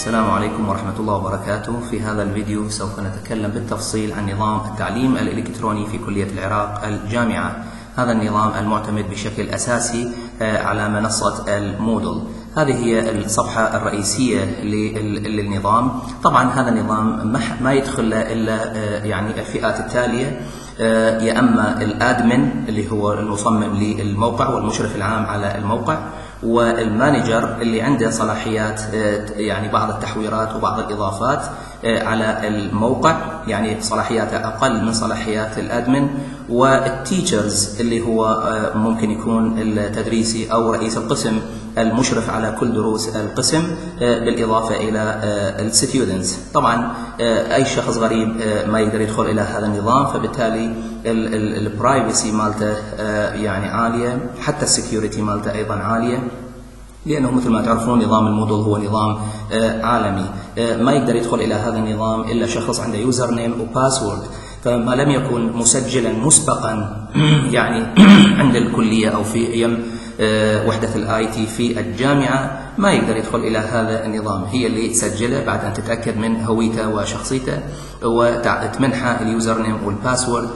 السلام عليكم ورحمة الله وبركاته. في هذا الفيديو سوف نتكلم بالتفصيل عن نظام التعليم الإلكتروني في كلية العراق الجامعة. هذا النظام المعتمد بشكل أساسي على منصة المودل. هذه هي الصفحة الرئيسية للنظام. طبعا هذا النظام ما يدخل إلا يعني الفئات التالية، يا اما الادمن اللي هو المصمم للموقع والمشرف العام على الموقع، والمانجر اللي عنده صلاحيات يعني بعض التحويرات وبعض الاضافات على الموقع، يعني صلاحياته اقل من صلاحيات الادمن، والتيتشرز اللي هو ممكن يكون التدريسي او رئيس القسم المشرف على كل دروس القسم، بالاضافه الى الستودنتس. طبعا اي شخص غريب ما يقدر يدخل الى هذا النظام، فبالتالي البرايفسي مالته يعني عاليه، حتى السكيورتي مالته ايضا عاليه، لأنه مثل ما تعرفون نظام المودل هو نظام عالمي. ما يقدر يدخل إلى هذا النظام إلا شخص عنده يوزر نيم وباسورد، فما لم يكن مسجلا مسبقا يعني عند الكلية أو في أيام وحدة الآي تي في الجامعة ما يقدر يدخل إلى هذا النظام. هي اللي تسجله بعد أن تتأكد من هويته وشخصيته وتمنحه اليوزر نيم والباسورد،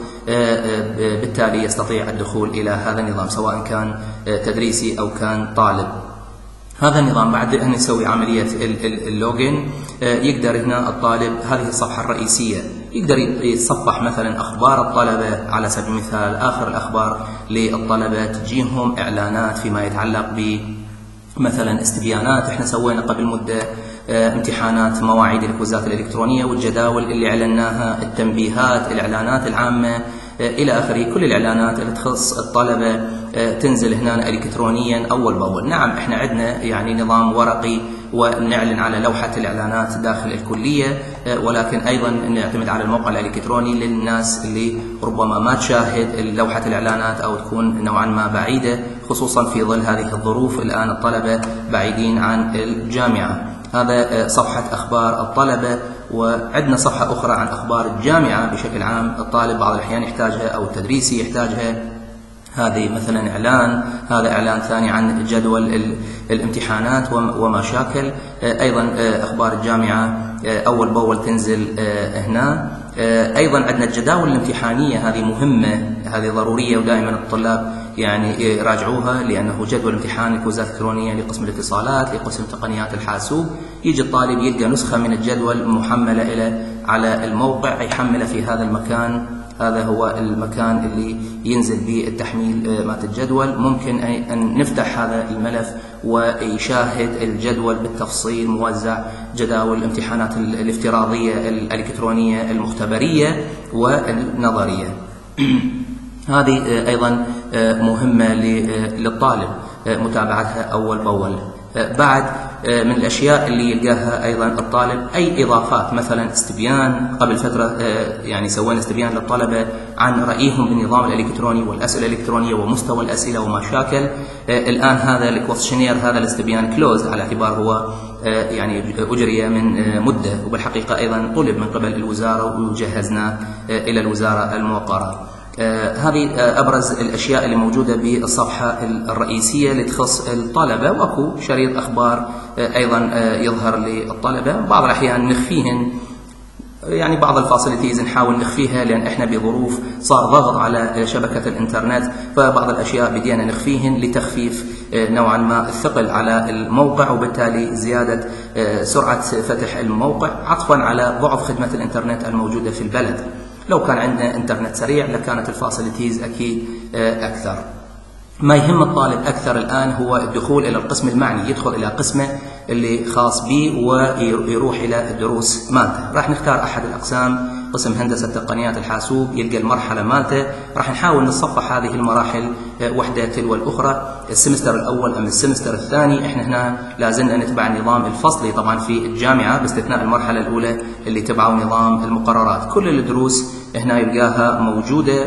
بالتالي يستطيع الدخول إلى هذا النظام سواء كان تدريسي أو كان طالب. هذا النظام بعد أن يسوي عملية اللوجين يقدر هنا الطالب، هذه الصفحة الرئيسية، يقدر يتصفح مثلا أخبار الطلبة على سبيل المثال، آخر الأخبار للطلبة، تجيهم إعلانات فيما يتعلق ب مثلا استبيانات. احنا سوينا قبل مدة امتحانات مواعيد الكوزات الإلكترونية والجداول اللي اعلناها، التنبيهات، الإعلانات العامة إلى آخره. كل الإعلانات اللي تخص الطلبة تنزل هنا إلكترونيا أول بأول. نعم احنا عندنا يعني نظام ورقي ونعلن على لوحة الإعلانات داخل الكلية، ولكن أيضا نعتمد على الموقع الإلكتروني للناس اللي ربما ما تشاهد لوحة الإعلانات أو تكون نوعا ما بعيدة، خصوصا في ظل هذه الظروف. الآن الطلبة بعيدين عن الجامعة. هذا صفحة أخبار الطلبة، وعندنا صفحة أخرى عن أخبار الجامعة بشكل عام. الطالب بعض الأحيان يحتاجها أو التدريسي يحتاجها. هذه مثلا إعلان، هذا إعلان ثاني عن جدول الامتحانات وما شاكل. أيضا أخبار الجامعة أول بأول تنزل هنا. أيضا عندنا الجداول الامتحانية، هذه مهمة، هذه ضرورية، ودائما الطلاب يعني يراجعوها، لأنه جدول امتحان الكوزات الإلكترونية لقسم الاتصالات، لقسم تقنيات الحاسوب، يجي الطالب يلقى نسخة من الجدول محملة إلى على الموقع، يحمله في هذا المكان. هذا هو المكان اللي ينزل به التحميل مات الجدول. ممكن أن نفتح هذا الملف ويشاهد الجدول بالتفصيل، موزع جداول الامتحانات الافتراضية الإلكترونية المختبرية والنظرية. هذه أيضا مهمة للطالب متابعتها أول بأول. بعد من الأشياء اللي يلقاها أيضا الطالب أي إضافات، مثلا استبيان. قبل فترة يعني سوينا استبيان للطلبة عن رأيهم بالنظام الإلكتروني والأسئلة الإلكترونية ومستوى الأسئلة وما شاكل. الآن هذا الكويشنير، هذا الاستبيان كلوزد على اعتبار هو يعني أجري من مدة، وبالحقيقة أيضا طلب من قبل الوزارة وجهزناه إلى الوزارة الموقرة. هذه أبرز الأشياء اللي موجودة بالصفحة الرئيسية اللي تخص الطلبة. وأكو شريط أخبار أيضا يظهر للطلبة. بعض الأحيان نخفيهن، يعني بعض الفاسيلتيز نحاول نخفيها، لأن إحنا بظروف صار ضغط على شبكة الإنترنت، فبعض الأشياء بدينا نخفيهن لتخفيف نوعا ما الثقل على الموقع، وبالتالي زيادة سرعة فتح الموقع، عطفا على ضعف خدمة الإنترنت الموجودة في البلد. لو كان عندنا انترنت سريع لكانت الفاسيلتيز أكيد أكثر. ما يهم الطالب أكثر الآن هو الدخول إلى القسم المعني، يدخل إلى قسمه اللي خاص به ويروح إلى الدروس مالته. راح نختار أحد الأقسام، قسم هندسة تقنيات الحاسوب، يلقى المرحلة مالته. راح نحاول نصفح هذه المراحل وحدة تلو الأخرى، السمستر الأول أم السمستر الثاني. إحنا هنا لازلنا نتبع النظام الفصلي طبعا في الجامعة، باستثناء المرحلة الأولى اللي تبعوا نظام المقررات. كل الدروس هنا يلقاها موجودة،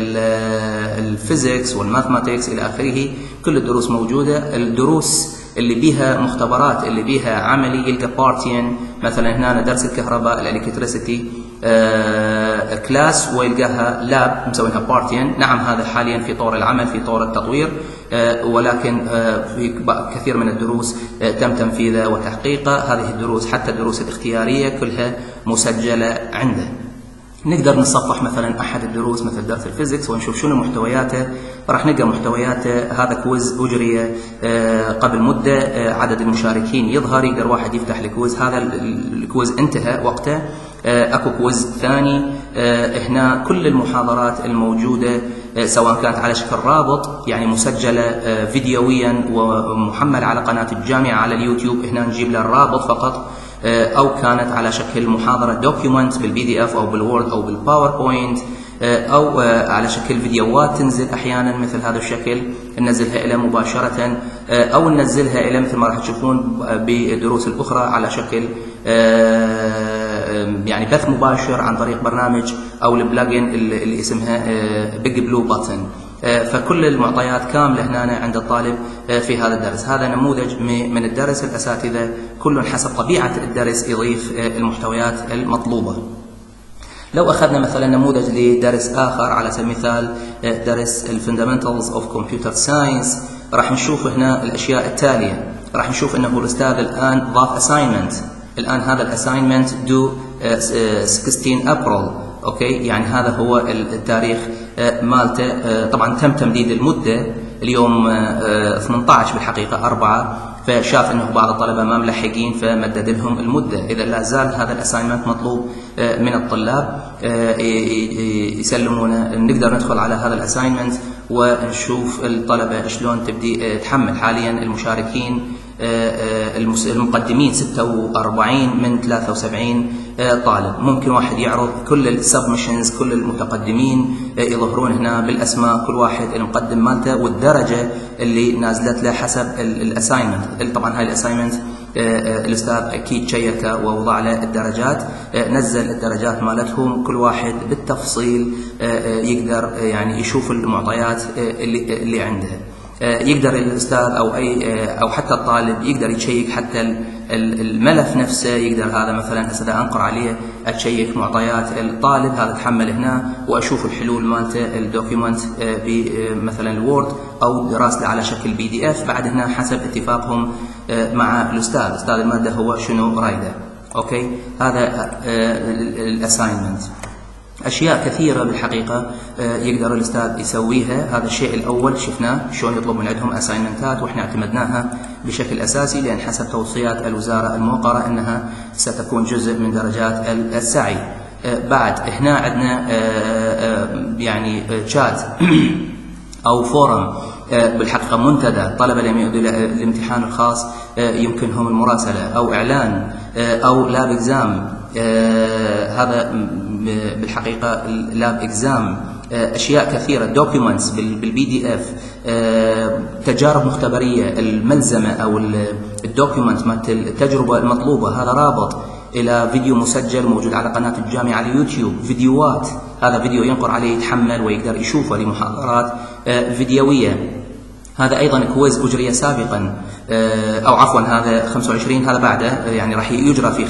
الفيزيكس والماثماتكس إلى آخره، كل الدروس موجودة. الدروس اللي بيها مختبرات، اللي بيها عملي، يلقى بارتين مثلا هنا درس الكهرباء الالكتريسيتي كلاس ويلقاها لاب مسوينها بارتين. نعم هذا حاليا في طور العمل في طور التطوير، ولكن في كثير من الدروس تم تنفيذه وتحقيقه. هذه الدروس حتى الدروس الاختيارية كلها مسجلة عنده. نقدر نصفح مثلا احد الدروس مثل درس الفيزيكس ونشوف شنو محتوياته. راح نلقى محتوياته. هذا كويز اجري قبل مده، عدد المشاركين يظهر، يقدر واحد يفتح الكويز. هذا الكويز انتهى وقته. اكو كويز ثاني. هنا كل المحاضرات الموجوده سواء كانت على شكل رابط يعني مسجله فيديويا ومحمله على قناه الجامعه على اليوتيوب، هنا نجيب له الرابط فقط، أو كانت على شكل محاضرة دوكيومنت بالبي دي اف أو بالوورد أو بالباوربوينت، أو على شكل فيديوهات تنزل أحيانا مثل هذا الشكل ننزلها إلى مباشرة، أو ننزلها إلى مثل ما راح تشوفون بالدروس الأخرى على شكل يعني بث مباشر عن طريق برنامج أو البلاجن اللي اسمها بيج بلو باتن. فكل المعطيات كاملة هنا عند الطالب في هذا الدرس. هذا نموذج من الدرس. الأساتذة كل حسب طبيعة الدرس يضيف المحتويات المطلوبة. لو أخذنا مثلا نموذج لدرس آخر على سبيل المثال درس الفندمنتالز اوف كمبيوتر ساينس، راح نشوف هنا الأشياء التالية. راح نشوف أنه الأستاذ الآن ضاف أساينمنت. الآن هذا الأساينمنت دو 16 أبريل، اوكي، يعني هذا هو التاريخ مالته. طبعا تم تمديد المده اليوم 18 بالحقيقه 4، فشاف انه بعض الطلبه ما ملحقين فمدد لهم المده. اذا لا زال هذا الاساينمنت مطلوب من الطلاب يسلمونه. نقدر ندخل على هذا الاساينمنت ونشوف الطلبه شلون تبدي تحمل. حاليا المشاركين المقدمين 46 من 73 طالب. ممكن واحد يعرض كل السبمشنز، كل المتقدمين يظهرون هنا بالاسماء، كل واحد المقدم مالته والدرجه اللي نازلت له حسب الاساينمنت. طبعا هاي الاساينمنت الاستاذ اكيد شيكه ووضع له الدرجات، نزل الدرجات مالتهم كل واحد بالتفصيل، يقدر يعني يشوف المعطيات اللي عنده. يقدر الاستاذ او حتى الطالب يقدر يشيك حتى الملف نفسه. يقدر هذا مثلا هسه انقر عليه اتشيك معطيات الطالب، هذا تحمل هنا واشوف الحلول مالته الدوكيومنت بمثلا الوورد او دراسته على شكل بي دي اف. بعد هنا حسب اتفاقهم مع الاستاذ الماده هو شنو رايده. اوكي، هذا الاساينمنت. أشياء كثيرة بالحقيقة يقدر الأستاذ يسويها. هذا الشيء الأول شفناه شلون يطلب من عندهم أساينمنتات، وإحنا اعتمدناها بشكل أساسي لأن حسب توصيات الوزارة الموقرة أنها ستكون جزء من درجات السعي. بعد هنا عندنا يعني شات أو فورم بالحقيقة منتدى طلبة لم يؤدوا الامتحان الخاص يمكنهم المراسلة، أو إعلان، أو لاب إكزام. هذا بالحقيقة لاب إكزام. أشياء كثيرة، دوكيومنتس بالبي دي اف، تجارب مختبرية الملزمة أو الدوكيومنت مالت التجربة المطلوبة. هذا رابط إلى فيديو مسجل موجود على قناة الجامعة على اليوتيوب. فيديوهات، هذا فيديو ينقر عليه يتحمل ويقدر يشوفه لمحاضرات فيديوية. هذا أيضا كويز أجري سابقا، أو عفوا هذا 25، هذا بعده يعني راح يجرى في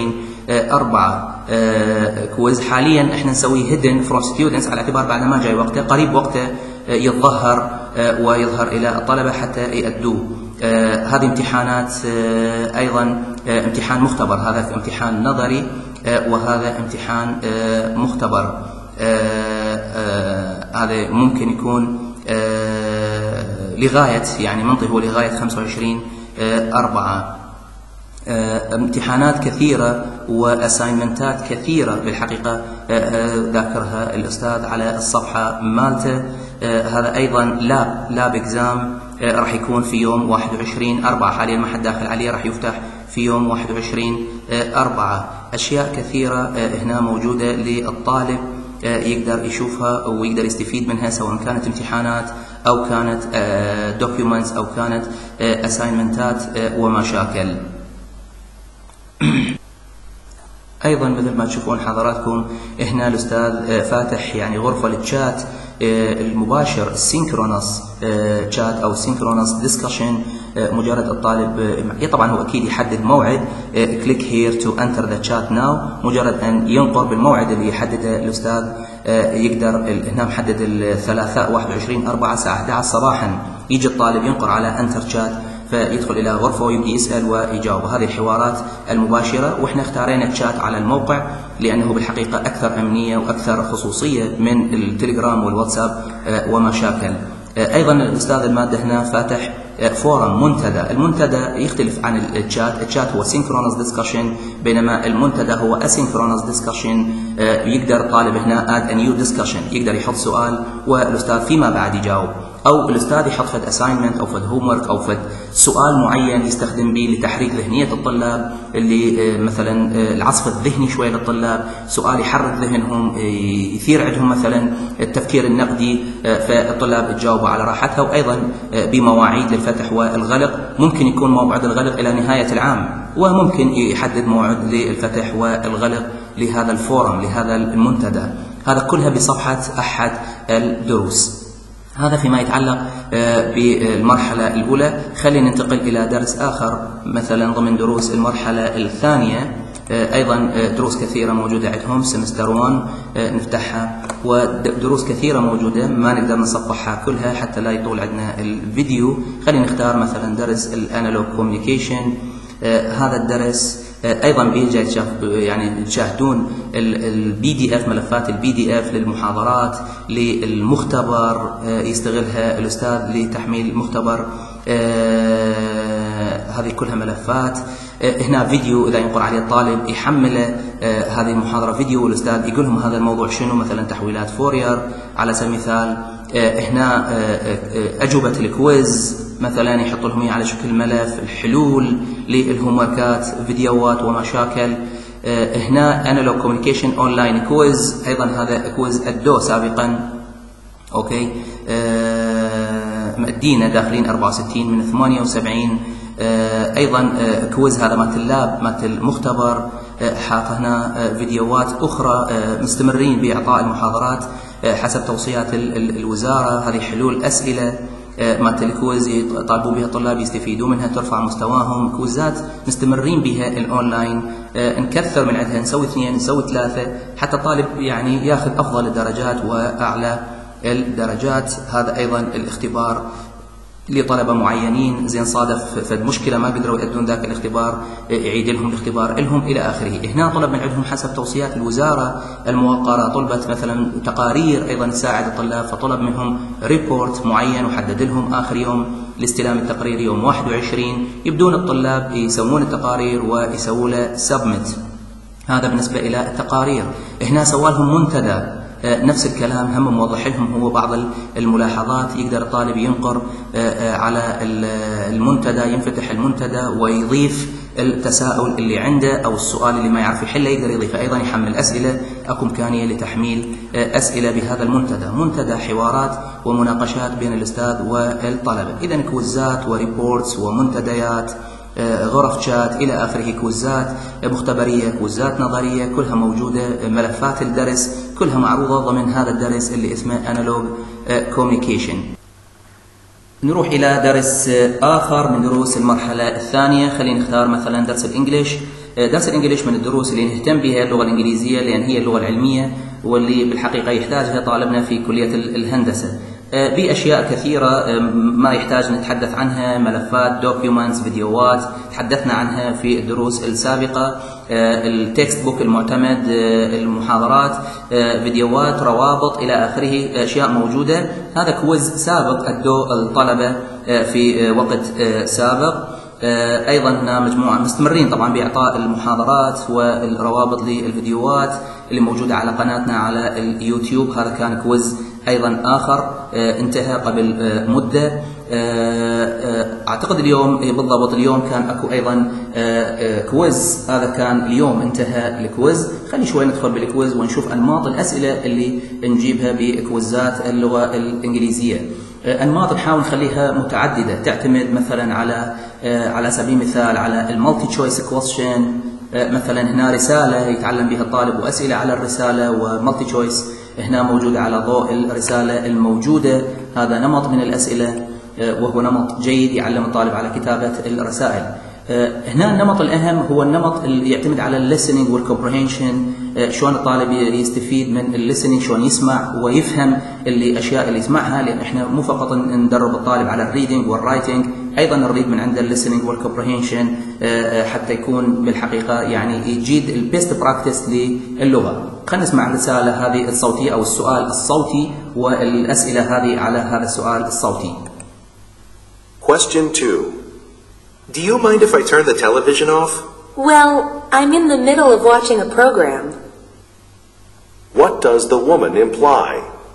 25/4 كويز. حاليا احنا نسويه هيدن فروم ستودنتس على اعتبار بعد ما جاي وقته، قريب وقته يتظهر ويظهر إلى الطلبة حتى يأدوه. هذه امتحانات أيضا امتحان مختبر، هذا امتحان نظري وهذا امتحان مختبر. هذا ممكن يكون لغاية يعني منطقه لغاية 25/4. امتحانات كثيرة وأساينمنتات كثيرة بالحقيقة ذاكرها الأستاذ على الصفحة مالته. هذا أيضا لاب إكزام راح يكون في يوم 21/4. حاليا ما حد داخل عليه، راح يفتح في يوم 21/4. أشياء كثيرة هنا موجودة للطالب يقدر يشوفها ويقدر يستفيد منها، سواء كانت امتحانات أو كانت دوكيومنتس أو كانت أساينمنتات وما شاكل. أيضا مثل ما تشوفون حضراتكم هنا الأستاذ فاتح يعني غرفة للتشات المباشر، السينكرونس تشات أو سينكرونس ديسكشن. مجرد الطالب طبعا هو اكيد يحدد موعد click here to enter the chat now، مجرد ان ينقر بالموعد اللي يحدده الاستاذ يقدر هنا محدد الثلاثاء 21/4 الساعه 11 صباحا، يجي الطالب ينقر على انتر شات فيدخل الى غرفه ويبدي يسال ويجاوب. هذه الحوارات المباشره، واحنا اختارينا الشات على الموقع لانه بالحقيقه اكثر امنيه واكثر خصوصيه من التليجرام والواتساب وما شاكل. ايضا الاستاذ الماده هنا فاتح فورم منتدى. المنتدى يختلف عن الشات، الشات هو synchronous discussion بينما المنتدى هو asynchronous discussion. يقدر الطالب هنا add a new discussion، يقدر يحط سؤال والاستاذ فيما بعد يجاوب، او الاستاذ يحط فد assignment او فد homework او فد سؤال معين يستخدم به لتحريك ذهنيه الطلاب، اللي مثلا العصف الذهني شويه للطلاب، سؤال يحرك ذهنهم يثير عندهم مثلا التفكير النقدي، فالطلاب يجاوبوا على راحتها. وايضا بمواعيد للفتح والغلق، ممكن يكون موعد الغلق الى نهايه العام، وممكن يحدد موعد للفتح والغلق لهذا الفورم لهذا المنتدى. هذا كلها بصفحه احد الدروس. هذا فيما يتعلق بالمرحلة الأولى. خلينا ننتقل إلى درس آخر مثلا ضمن دروس المرحلة الثانية. أيضا دروس كثيرة موجودة عندهم سمستر 1 نفتحها، ودروس كثيرة موجودة ما نقدر نصفحها كلها حتى لا يطول عندنا الفيديو. خلينا نختار مثلا درس الأنالوج كوميونيكيشن. هذا الدرس ايضا بيجي يعني تشاهدون البي دي اف، ملفات البي دي اف للمحاضرات للمختبر يستغلها الاستاذ لتحميل المختبر. هذه كلها ملفات. هنا فيديو اذا ينقر عليه الطالب يحمل هذه المحاضره فيديو، والاستاذ يقول لهم هذا الموضوع شنو، مثلا تحويلات فورير على سبيل المثال. هنا اجوبه الكويز مثلا يحط لهم على شكل ملف، الحلول للهوموركات، فيديوهات ومشاكل. هنا انالوج كوميونيكيشن اونلاين كويز، ايضا هذا كويز ادوه سابقا. اوكي، مدينا داخلين 64 من 78. ايضا كويز هذا مالت اللاب مالت المختبر، حاط هنا فيديوهات اخرى. مستمرين باعطاء المحاضرات حسب توصيات الوزاره. هذه حلول اسئله مالت الكويز يطالبوا بها الطلاب يستفيدوا منها، ترفع مستواهم. كويزات مستمرين بها الاونلاين، نكثر من عندها، نسوي 2 نسوي 3 حتى الطالب يعني ياخذ افضل الدرجات واعلى الدرجات. هذا ايضا الاختبار لطلبه معينين، زين صادف فد مشكله ما قدروا يؤدون ذاك الاختبار، يعيد لهم الاختبار لهم الى اخره. هنا طلب من عندهم حسب توصيات الوزاره الموقره، طلبت مثلا تقارير ايضا تساعد الطلاب، فطلب منهم ريبورت معين وحدد لهم اخر يوم لاستلام التقرير يوم 21. يبدون الطلاب يسوون التقارير ويسووا له سبمت. هذا بالنسبه الى التقارير. هنا سوى لهم منتدى، نفس الكلام، هم موضح لهم هو بعض الملاحظات. يقدر الطالب ينقر على المنتدى، ينفتح المنتدى ويضيف التساؤل اللي عنده او السؤال اللي ما يعرف يحله يقدر يضيفه. ايضا يحمل اسئله، اكو امكانيه لتحميل اسئله بهذا المنتدى. منتدى حوارات ومناقشات بين الاستاذ والطلبه. اذا كوزات وريبورتس ومنتديات، غرف شات الى اخره، كوزات مختبريه، كوزات نظريه، كلها موجوده. ملفات الدرس كلها معروضه ضمن هذا الدرس اللي اسمه انالوج كوميونيكيشن. نروح الى درس اخر من دروس المرحله الثانيه. خلينا نختار مثلا درس الانجليش. درس الانجليش من الدروس اللي نهتم بها اللغه الانجليزيه، لان هي اللغه العلميه واللي بالحقيقه يحتاجها طالبنا في كليه الهندسه. بأشياء كثيرة ما يحتاج نتحدث عنها، ملفات، دوكيومنتس، فيديوهات تحدثنا عنها في الدروس السابقة. التكست بوك المعتمد، المحاضرات، فيديوهات، روابط إلى آخره، أشياء موجودة. هذا كويز سابق أدوه الطلبة في وقت سابق. أيضا هنا مجموعة مستمرين طبعا بإعطاء المحاضرات والروابط للفيديوهات اللي موجودة على قناتنا على اليوتيوب. هذا كان كويز أيضا آخر انتهى قبل مدة. أعتقد اليوم بالضبط اليوم كان أكو أيضا كويز. هذا كان اليوم انتهى الكويز. خلي شوي ندخل بالكويز ونشوف أنماط الأسئلة اللي نجيبها بكويزات اللغة الإنجليزية. أنماط نحاول نخليها متعددة، تعتمد مثلا على سبيل المثال على المالتي تشويس كويستشن. مثلا هنا رسالة يتعلم بها الطالب وأسئلة على الرسالة ومالتي تشويس هنا موجودة على ضوء الرسالة الموجودة. هذا نمط من الأسئلة. وهو نمط جيد يعلم الطالب على كتابة الرسائل. هنا النمط الأهم هو النمط اللي يعتمد على الليسننج والكومبريهنشن، شلون الطالب يستفيد من الليسننج، شلون يسمع ويفهم الأشياء اللي يسمعها، لأن احنا مو فقط ندرب الطالب على الريدنج والرايتنج، أيضا نريد من عنده الليسننج والكومبريهنشن حتى يكون بالحقيقة يعني يجيد البيست براكتس للغة. خلينا نسمع الرسالة هذه الصوتية أو السؤال الصوتي والأسئلة هذه على هذا السؤال الصوتي. Question 2. Do you mind if I turn the television off? Well, I'm in the middle of watching a program. What does the woman imply?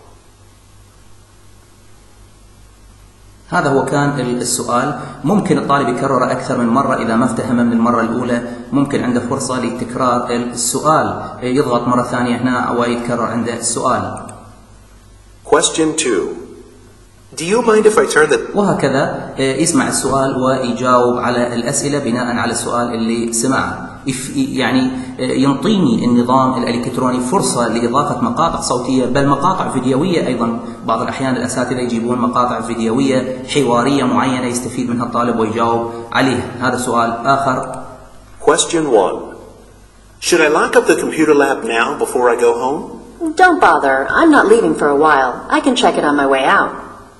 هذا هو كان السؤال. ممكن الطالب يكرره أكثر من مرة إذا ما افتهمه من المرة الأولى، ممكن عنده فرصة لتكرار السؤال، يضغط مرة ثانية هنا ويتكرر عنده السؤال. Question 2. Do you mind if I turn the... وهكذا يسمع السؤال ويجاوب على الأسئلة بناء على السؤال اللي سمعه. يعني ينطيني النظام الإلكتروني فرصة لإضافة مقاطع صوتية، بل مقاطع فيديوية أيضا. بعض الأحيان الأساتذة يجيبون مقاطع فيديوية حوارية معينة يستفيد منها الطالب ويجاوب عليها. هذا سؤال آخر. Question 1. Should I lock up the computer lab now before I go home? Don't bother. I'm not leaving for a while. I can check it on my way out.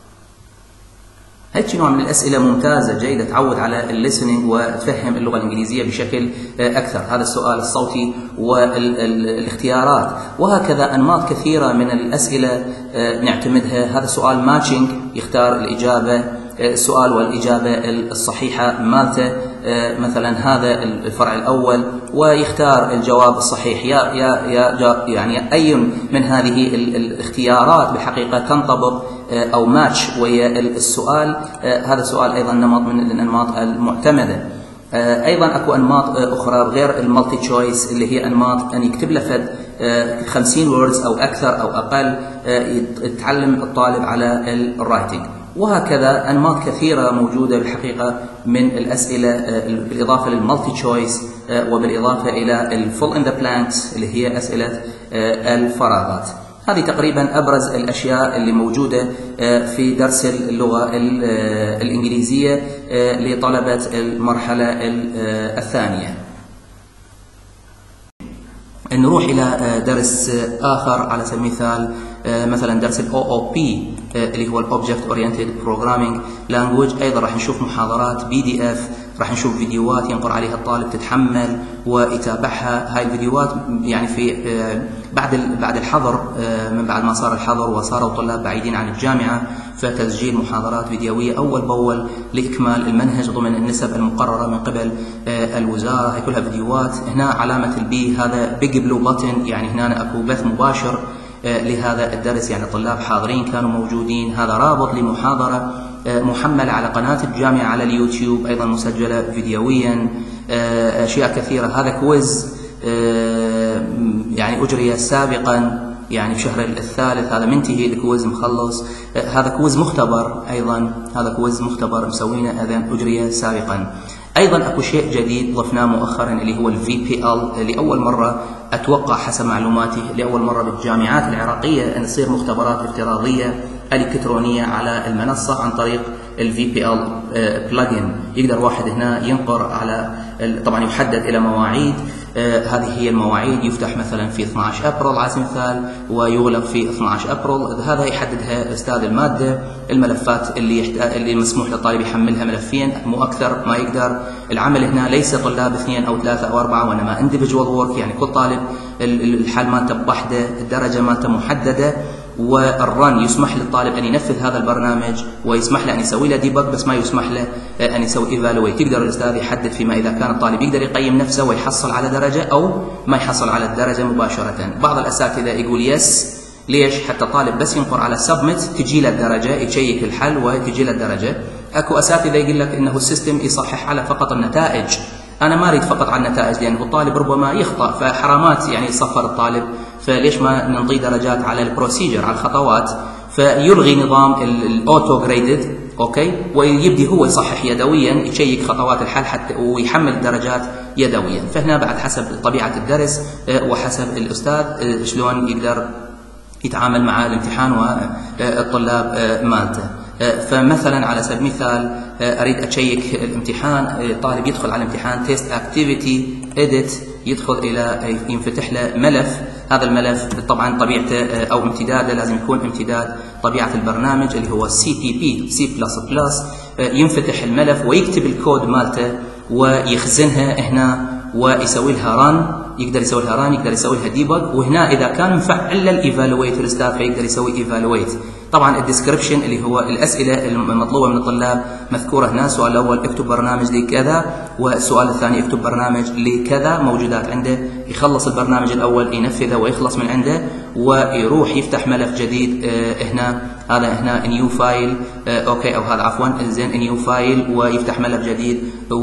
هيك نوع من الأسئلة ممتازة جيدة تعود على الليسننج وتفهم اللغة الإنجليزية بشكل أكثر. هذا السؤال الصوتي والاختيارات، وهكذا أنماط كثيرة من الأسئلة نعتمدها. هذا سؤال ماتشنج، يختار الإجابة السؤال والإجابة الصحيحة مالته، مثلا هذا الفرع الأول، ويختار الجواب الصحيح. يعني أي من هذه الاختيارات بالحقيقة تنطبق أو ماتش ويا السؤال. هذا سؤال أيضا نمط من الأنماط المعتمدة. أيضا أكو أنماط أخرى غير المالتي تشويس، اللي هي أنماط أن يكتب له فد 50 ووردز أو أكثر أو أقل، يتعلم الطالب على الرايتنج. وهكذا أنماط كثيرة موجودة بالحقيقة من الأسئلة، بالإضافة للمالتي تشويس وبالإضافة إلى الفول إن ذا بلانكس اللي هي أسئلة الفراغات. هذه تقريبا أبرز الأشياء اللي موجودة في درس اللغة الإنجليزية لطلبة المرحلة الثانية. نروح إلى درس آخر على سبيل المثال، مثلا درس ال OOP اللي هو ال Object Oriented Programming Language. أيضا راح نشوف محاضرات PDF، راح نشوف فيديوهات ينقر عليها الطالب تتحمل ويتابعها. هاي الفيديوهات يعني في بعد الحظر، من بعد ما صار الحظر وصاروا الطلاب بعيدين عن الجامعة، فتسجيل محاضرات فيديوية أول بأول لإكمال المنهج ضمن النسب المقررة من قبل الوزارة. هاي كلها فيديوهات. هنا علامة البي هذا بيج بلو بutton، يعني هنا أكو بث مباشر لهذا الدرس، يعني الطلاب حاضرين كانوا موجودين. هذا رابط لمحاضرة محملة على قناة الجامعة على اليوتيوب، أيضا مسجلة فيديويا. أشياء كثيرة. هذا كويز يعني أجري سابقا يعني بشهر الثالث، هذا منتهي الكويز مخلص. هذا كويز مختبر أيضا، هذا كويز مختبر مسوينه أيضا أجري سابقا. أيضا أكو شيء جديد ضفناه مؤخرا اللي هو VPL، لأول مرة أتوقع حسب معلوماتي لأول مرة بالجامعات العراقية أن تصير مختبرات افتراضية إلكترونية على المنصة عن طريق VPL بلجن. يقدر واحد هنا ينقر على، طبعا يحدد إلى مواعيد. هذه هي المواعيد، يفتح مثلا في 12 أبريل على سبيل المثال ويغلق في 12 أبريل. هذا يحددها أستاذ المادة. الملفات اللي مسموح للطالب يحملها ملفين مو أكثر ما يقدر. العمل هنا ليس طلاب 2 أو 3 أو 4، وإنما individual work، يعني كل طالب الحال مالته بوحده، الدرجة مالته محددة. والرن يسمح للطالب أن ينفذ هذا البرنامج، ويسمح له أن يسوي له ديبج، بس ما يسمح له أن يسوي ايفالويت. يقدر الأستاذ يحدد فيما إذا كان الطالب يقدر يقيم نفسه ويحصل على درجة أو ما يحصل على الدرجة مباشرة. بعض الأساتذة يقول يس، ليش؟ حتى طالب بس ينقر على سبمت تجي له الدرجة، يشيك الحل وتجي له الدرجة. أكو أساتذة يقول لك إنه السيستم يصحح على فقط النتائج. أنا ما أريد فقط على النتائج، لأنه الطالب ربما يخطأ، فحرامات يعني يصفر الطالب، فليش ما ننطي درجات على البروسيجر، على الخطوات. فيلغي نظام الأوتو جريدد، أوكي، ويبدي هو يصحح يدويا، يشيك خطوات الحل حتى ويحمل درجات يدويا. فهنا بعد حسب طبيعة الدرس وحسب الأستاذ شلون يقدر يتعامل مع الامتحان والطلاب مالته. فمثلا على سبيل المثال اريد اشيك الامتحان، طالب يدخل على الامتحان تيست اكتيفيتي اديت، يدخل الى ينفتح له ملف، هذا الملف طبعا طبيعته او امتداده لازم يكون امتداد طبيعه البرنامج اللي هو CPP C++. ينفتح الملف ويكتب الكود مالته ويخزنها هنا ويسوي لها ران، يقدر يسوي لها ران، يقدر يسوي لها ديبج، وهنا اذا كان مفعل للايفالويت الاستاذ فيقدر يسوي ايفالويت. طبعا الديسكربشن اللي هو الاسئله المطلوبه من الطلاب مذكوره هنا، السؤال الاول اكتب برنامج لكذا، والسؤال الثاني اكتب برنامج لكذا، موجودات عنده، يخلص البرنامج الاول ينفذه ويخلص من عنده ويروح يفتح ملف جديد هنا، هذا هنا نيو فايل اوكي، او هذا عفوا زين نيو فايل، ويفتح ملف جديد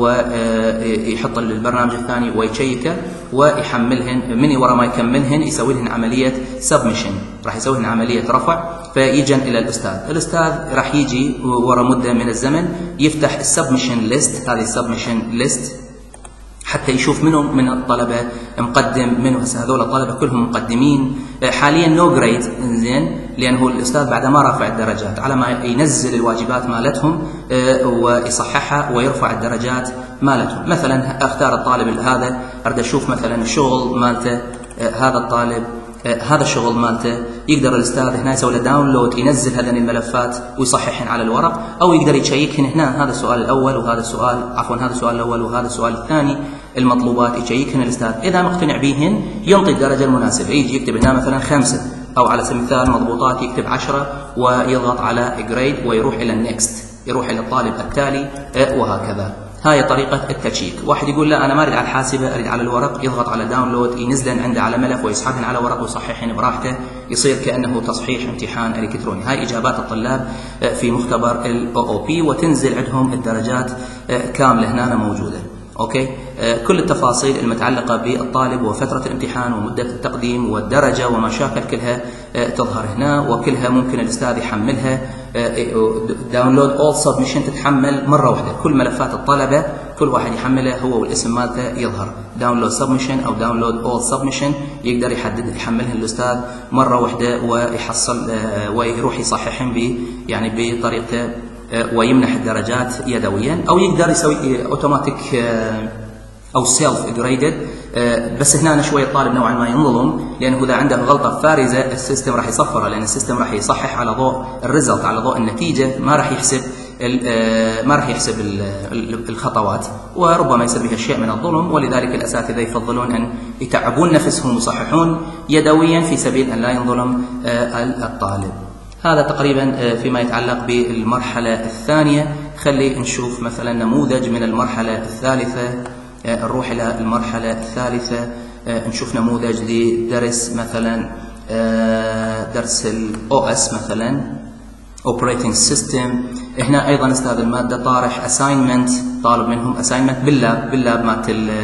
ويحط البرنامج الثاني ويشيكه ويحملهن، من ورا ما يكملهن يسوي لهن عمليه سبمشن، راح يسوي لهن عمليه رفع، فيجن الى الاستاذ راح يجي ورا مده من الزمن يفتح السبمشن ليست، هذه السبمشن ليست حتى يشوف منو من الطلبه مقدم، منو هسه هذول الطلبه كلهم مقدمين حاليا نو جريد، زين، لانه الاستاذ بعد ما رافع الدرجات، على ما ينزل الواجبات مالتهم ويصححها ويرفع الدرجات مالتهم. مثلا اختار الطالب هذا، اريد اشوف مثلا الشغل مالته، هذا الطالب هذا الشغل مالته، يقدر الاستاذ هنا يسوي له داونلود، ينزل هذين الملفات ويصححن على الورق، او يقدر يشيكهن هنا، هذا السؤال الاول وهذا السؤال عفوا هذا السؤال الاول وهذا السؤال الثاني، المطلوبات يشيكهن الاستاذ، اذا مقتنع بهن ينطي الدرجه المناسبه، يجي يكتب هنا مثلا 5، او على سبيل المثال مضبوطات يكتب 10 ويضغط على جريد ويروح الى النكست، يروح الى الطالب التالي وهكذا. هاي طريقة التشيك. واحد يقول لا أنا ما أريد على الحاسبة، أريد على الورق، يضغط على داونلود، ينزلن عنده على ملف ويسحبهن على ورق ويصححهن براحته، يصير كأنه تصحيح امتحان إلكتروني. هاي إجابات الطلاب في مختبر OOP، وتنزل عندهم الدرجات كاملة هنا موجودة. أوكي، كل التفاصيل المتعلقة بالطالب وفترة الامتحان ومدة التقديم والدرجة ومشاكل كلها تظهر هنا، وكلها ممكن الأستاذ يحملها داونلود أول سبمشن، تتحمل مرة واحدة، كل ملفات الطلبة كل واحد يحملها هو والاسم مالته يظهر، داونلود سبمشن أو داونلود أول سبمشن، يقدر يحملها الأستاذ مرة واحدة ويحصل ويروح يصححهم يعني بطريقته، ويمنح الدرجات يدويا، او يقدر يسوي اوتوماتيك او سيلف جريدد. بس هنا شويه الطالب نوعا ما ينظلم، لانه اذا عنده غلطه فارزه السيستم راح يصفرها، لان السيستم راح يصحح على ضوء الريزلت، على ضوء النتيجه، ما راح يحسب الخطوات، وربما يصير بها شيء من الظلم، ولذلك الاساتذه يفضلون ان يتعبون نفسهم ويصححون يدويا في سبيل ان لا ينظلم الطالب. هذا تقريبا فيما يتعلق بالمرحلة الثانية. خلي نشوف مثلا نموذج من المرحلة الثالثة، نروح إلى المرحلة الثالثة، نشوف نموذج لدرس مثلا درس OS مثلا Operating System. هنا أيضا أستاذ المادة طارح assignment، طالب منهم assignment باللاب مالت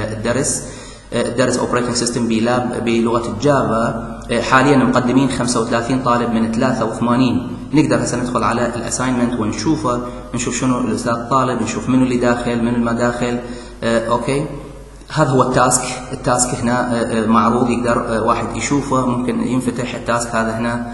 الدرس Operating System بلغة الجافا. حاليا مقدمين 35 طالب من 83. نقدر هسه ندخل على الاساينمنت ونشوفه، نشوف شنو الاستاذ طالب، نشوف منو اللي داخل منو ما داخل. اوكي، هذا هو التاسك هنا معروض، يقدر واحد يشوفه، ممكن ينفتح التاسك هذا هنا،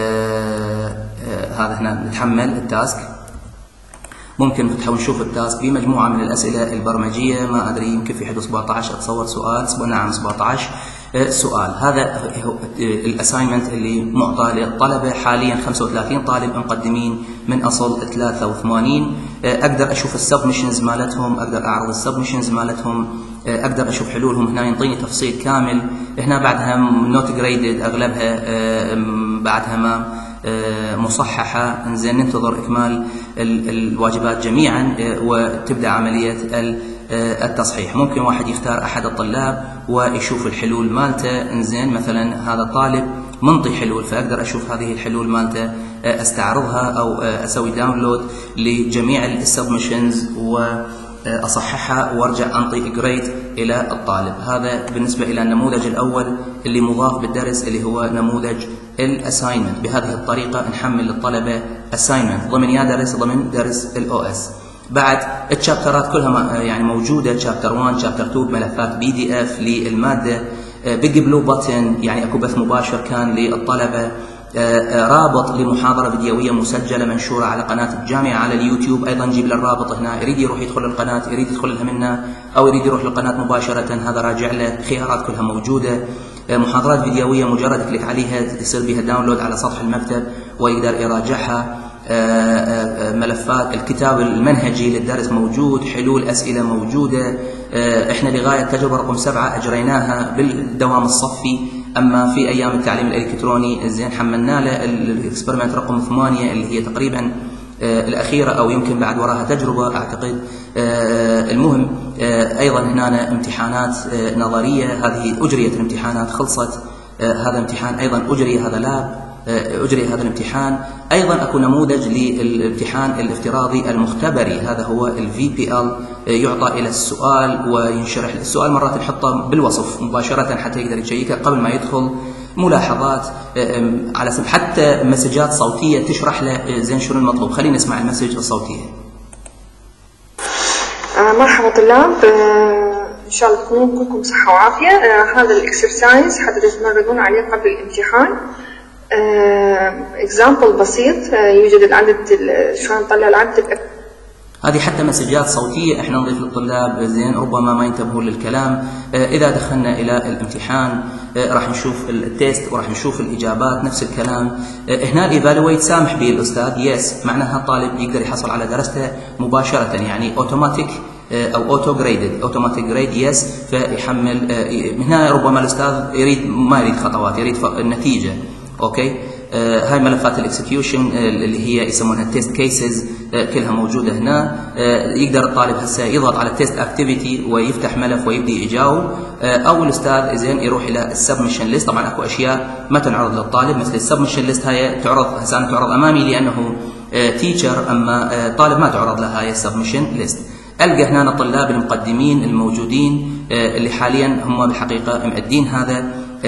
هذا هنا نتحمل التاسك، ممكن نفتح ونشوف التاسك بمجموعة من الأسئلة البرمجية، ما أدري يمكن في حدود 17 أتصور سؤال، نعم 17 سؤال. هذا الاساينمنت اللي معطى للطلبة. حاليا 35 طالب مقدمين من أصل 83. أقدر أشوف السبمشنز مالتهم، أقدر أعرض السبمشنز مالتهم، أقدر أشوف حلولهم. هنا ينطيني تفصيل كامل. هنا بعدها نوت جريدد أغلبها، بعدها ما مصححة. انزين ننتظر إكمال الواجبات جميعا وتبدأ عملية التصحيح. ممكن واحد يختار أحد الطلاب ويشوف الحلول مالته. انزين مثلا هذا الطالب منطي حلول، فأقدر أشوف هذه الحلول مالته، أستعرضها أو أسوي داونلود لجميع السبمشنز وأصححها وأرجع أنطي جريد إلى الطالب. هذا بالنسبة إلى النموذج الأول اللي مضاف بالدرس، اللي هو نموذج الاساينمنت. بهذه الطريقة نحمل للطلبة اساينمنت ضمن درس الOS. بعد الشابترات كلها يعني موجودة، شابتر 1 شابتر 2 بملفات PDF للمادة، بيج بلو بutton يعني اكو بث مباشر كان للطلبة، رابط لمحاضرة فيديوية مسجلة منشورة على قناة الجامعة على اليوتيوب، أيضا نجيب له الرابط هنا، يريد يروح يدخل القناة، يريد يدخل لها منا، أو يريد يروح للقناة مباشرة، هذا راجع له، خيارات كلها موجودة. محاضرات فيديوية مجرد كليك عليها يصير بها داونلود على سطح المكتب ويقدر يراجعها. ملفات الكتاب المنهجي للدرس موجود، حلول أسئلة موجودة. احنا لغاية تجربة رقم 7 أجريناها بالدوام الصفي، أما في أيام التعليم الإلكتروني زين حملنا له الإكسبيرمنت رقم 8 اللي هي تقريبا الأخيرة أو يمكن بعد وراها تجربة أعتقد. المهم أيضا هنا امتحانات نظرية، هذه أجريت الامتحانات خلصت، هذا امتحان أيضا أجري، هذا لاب أجري هذا الامتحان. أيضا أكو نموذج للامتحان الافتراضي المختبري، هذا هو VPL، يعطى إلى السؤال وينشرح السؤال، مرات نحطه بالوصف مباشرة حتى يقدر يشيكه قبل ما يدخل، ملاحظات على سبيل حتى مسجات صوتية تشرح له زين شنو المطلوب. خلينا نسمع المسج الصوتية. مرحبا طلاب، إن شاء الله تكونوا كلكم صحة وعافية. هذا الإكسرسايز حتى تتمرنون عليه قبل الامتحان. example بسيط، يوجد العدد، شلون نطلع العدد. هذه حتى مسجات صوتية احنا نضيف للطلاب زين ربما ما ينتبهون للكلام. إذا دخلنا إلى الامتحان راح نشوف التيست وراح نشوف الإجابات نفس الكلام. هنا الإيفالويت سامح به الأستاذ، يس معناها الطالب يقدر يحصل على درسته مباشرة، يعني أوتوماتيك أو أوتو جريدد، أوتوماتيك جريد يس، فيحمل. هنا ربما الأستاذ ما يريد خطوات، يريد النتيجة. أوكي، هاي ملفات الاكسكيوشن اللي هي يسمونها التيست كيسز كلها موجوده هنا. يقدر الطالب هسه يضغط على التيست اكتيفيتي ويفتح ملف ويبدي يجاوب، او الاستاذ زين يروح الى السبمشن ليست. طبعا اكو اشياء ما تنعرض للطالب مثل السبمشن ليست، هاي تعرض هسه تعرض امامي لانه تيتشر، اما طالب ما تعرض له هاي السبمشن ليست. القى هنا الطلاب المقدمين الموجودين اللي حاليا هم بالحقيقه مؤدين هذا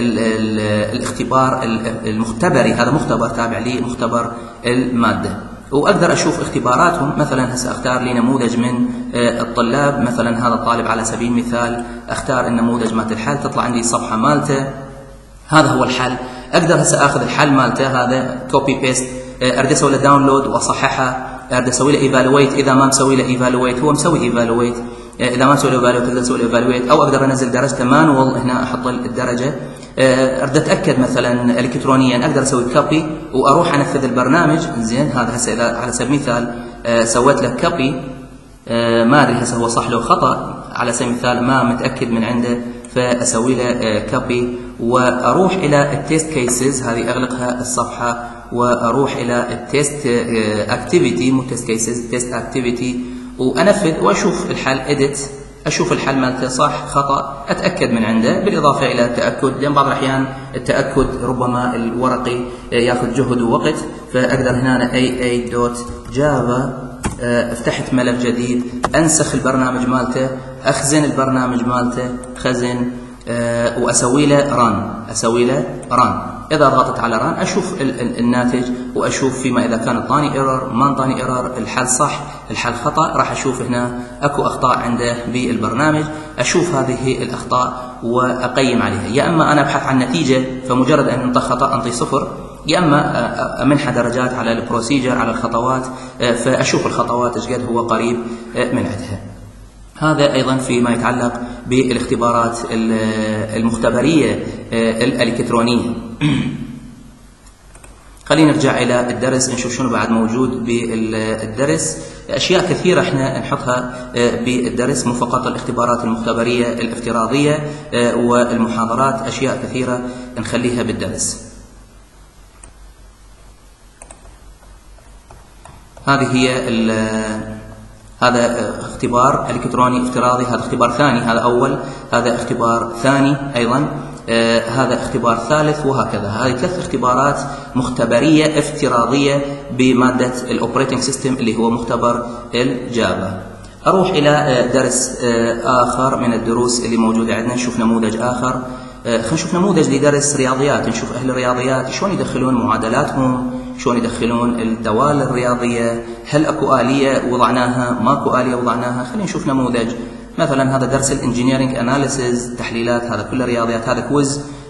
الاختبار المختبري، هذا مختبر تابع لي مختبر المادة، وأقدر أشوف اختباراتهم. مثلا هسه أختار لي نموذج من الطلاب، مثلا هذا الطالب على سبيل المثال، أختار النموذج مالت الحل، تطلع عندي صفحة مالته، هذا هو الحل. أقدر هسه أخذ الحل مالته هذا كوبي بيست، أريد أسوي له داونلود وأصححها، أريد أسوي له ايفالويت، إذا ما مسوي له ايفالويت هو مسوي ايفالويت، إذا ما مسوي له ايفالويت تقدر تسوي له ايفالويت، أو أقدر أنزل درجته مانوال، هنا أحط الدرجة. أريد أتأكد مثلا إلكترونيا، أقدر أسوي كوبي وأروح أنفذ البرنامج. زين هذا هسه إذا على سبيل المثال سويت له كوبي، ما أدري هسه هو صح له خطأ، على سبيل المثال ما متأكد من عنده، فأسوي له كوبي وأروح إلى التيست كيسز، هذه أغلقها الصفحة، وأروح إلى التيست أكتيفيتي، مو تيست كيسز، تيست أكتيفيتي، وأنفذ وأشوف الحل إديت، أشوف الحل مالته صح خطأ، أتأكد من عنده، بالإضافة إلى التأكد، لأن بعض الأحيان التأكد ربما الورقي يأخذ جهد ووقت، فأقدر هنا AA.java فتحت ملف جديد، أنسخ البرنامج مالته، أخزن البرنامج مالته، خزن، وأسوي له ران، أسوي له ران. إذا ضغطت على ران أشوف الناتج، وأشوف فيما إذا كان طاني ايرور ما طاني ايرور، الحل صح الحل خطأ، راح أشوف هنا أكو أخطاء عنده بالبرنامج، أشوف هذه الأخطاء وأقيم عليها. يا أما أنا أبحث عن نتيجة، فمجرد أن أنطي خطأ أنطي 0، يا أما أمنح درجات على البروسيجر، على الخطوات، فأشوف الخطوات إيش قد هو قريب من عندها. هذا أيضا فيما يتعلق بالاختبارات المختبرية الإلكترونية. خلينا نرجع إلى الدرس نشوف شنو بعد موجود بالدرس. أشياء كثيرة احنا نحطها بالدرس، مو فقط الاختبارات المختبرية الافتراضية والمحاضرات، أشياء كثيرة نخليها بالدرس. هذه هي هذا اختبار الكتروني افتراضي، هذا اختبار ثاني، هذا اول، هذا اختبار ثاني ايضا، هذا اختبار ثالث، وهكذا. هذه 3 اختبارات مختبريه افتراضيه بماده الاوبريتنج سيستم اللي هو مختبر الجافا. اروح الى درس اخر من الدروس اللي موجوده عندنا، نشوف نموذج اخر. خلينا نشوف نموذج لدرس رياضيات، نشوف اهل الرياضيات شلون يدخلون معادلاتهم، شلون يدخلون الدوال الرياضيه، هل اكو اليه وضعناها، ماكو اليه وضعناها. خلينا نشوف نموذج. مثلا هذا درس الانجينيرنج اناليسيز، تحليلات، هذا كله رياضيات، هذا كويز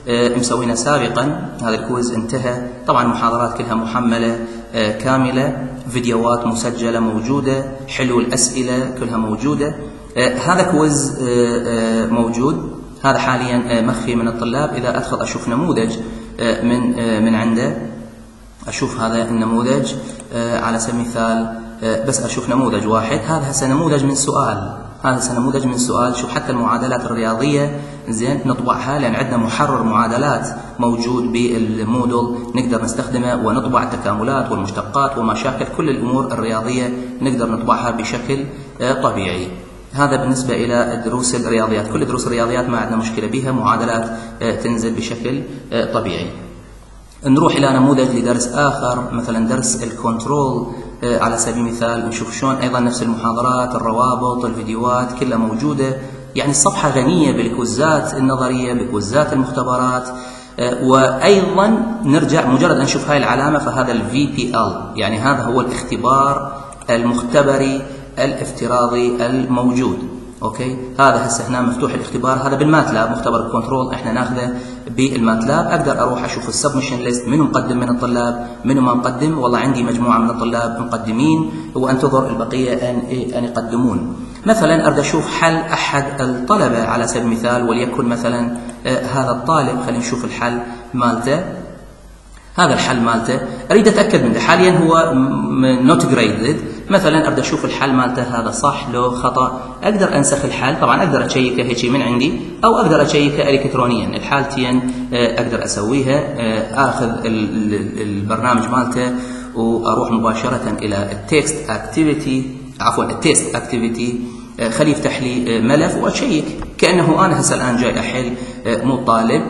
مسوينا سابقا. هذا الكويز انتهى. طبعا المحاضرات كلها محملة كاملة، فيديوهات مسجلة موجودة، حلو الأسئلة كلها موجودة. هذا كويز موجود، هذا حاليا مخفي من الطلاب. إذا أدخل أشوف نموذج من عنده، أشوف هذا النموذج على سبيل المثال، بس أشوف نموذج واحد. هذا هسه نموذج من سؤال، هذا هسه نموذج من سؤال. شوف حتى المعادلات الرياضية زين نطبعها، لأن عندنا محرر معادلات موجود بالمودل نقدر نستخدمه، ونطبع التكاملات والمشتقات ومشاكل كل الأمور الرياضية نقدر نطبعها بشكل طبيعي. هذا بالنسبة إلى دروس الرياضيات. كل دروس الرياضيات ما عندنا مشكلة بها، معادلات تنزل بشكل طبيعي. نروح إلى نموذج لدرس آخر، مثلا درس الكنترول على سبيل المثال. نشوف شلون أيضا نفس المحاضرات، الروابط، الفيديوهات كلها موجودة. يعني الصفحة غنية بالكوزات النظرية، بالكوزات المختبرات. وأيضا نرجع مجرد أن نشوف هاي العلامة، فهذا ال VPL، يعني هذا هو الاختبار المختبري الافتراضي الموجود. اوكي، هذا هسه هنا مفتوح الاختبار، هذا بالماتلاب مختبر الكنترول، احنا ناخذه بالماتلاب. اقدر اروح اشوف السبمشن ليست، منو مقدم من الطلاب، منو ما مقدم. والله عندي مجموعه من الطلاب مقدمين، وانتظر البقيه ان يقدمون. مثلا اريد اشوف حل احد الطلبه على سبيل المثال، وليكن مثلا هذا الطالب. خلينا نشوف الحل مالته. هذا الحل مالته اريد اتاكد منه، حاليا هو نوت جريدد. مثلا اريد اشوف الحل مالته هذا صح لو خطا. اقدر انسخ الحل، طبعا اقدر اشيكه هيك من عندي، او اقدر اشيكه الكترونيا. الحالتين اقدر اسويها. اخذ البرنامج مالته واروح مباشره الى التكست اكتيفيتي، عفوا التيست اكتيفيتي. خليه يفتح لي ملف واشيك كانه انا هسه الان جاي احل، مو طالب.